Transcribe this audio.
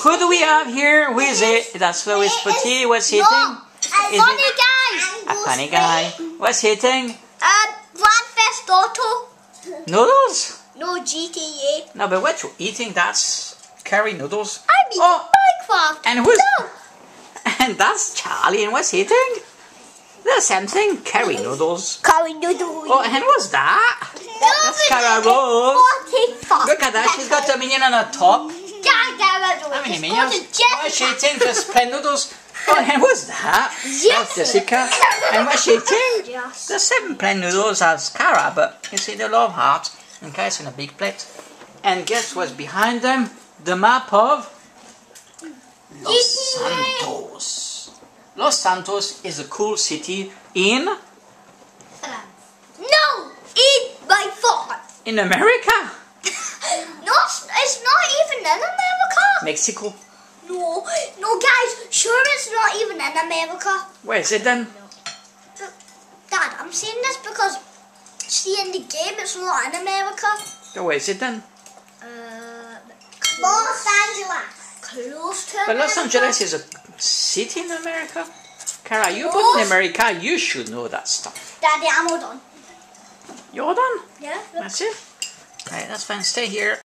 Who do we have here? Who is it? That's Louis Petit. What's he eating? A funny guy. A funny guy. What's he eating? Grand Theft Auto. Noodles? No, GTA. No, but what you eating? That's curry noodles. I'm eating Minecraft. And who's? And that's Charlie. And what's he eating? The same thing. Curry noodles. Curry noodles. Oh, and what's that? That's Cara Rose. 45. Look at that. She's got a minion on her top. How many minions? What's she eating? Just plain noodles. Oh, and what's that? That's Jessica. And what's she eating? Yes. The 7 plain noodles as Cara, but you see the love heart. Okay, it's in a big plate. And guess what's behind them? The map of Los Santos. Los Santos is a cool city in No, eat my phone. in America. No, it's not even in America. Mexico. No, guys, sure it's not even in America. Where is it then? Dad, I'm saying this because, see, in the game it's not in America. Oh, where is it then? Los Angeles. Close to But Los America. Angeles is a city in America. Cara, you put in America, you should know that stuff. Daddy, I'm all done. You're done? Yeah. That's it? Alright, that's fine. Stay here.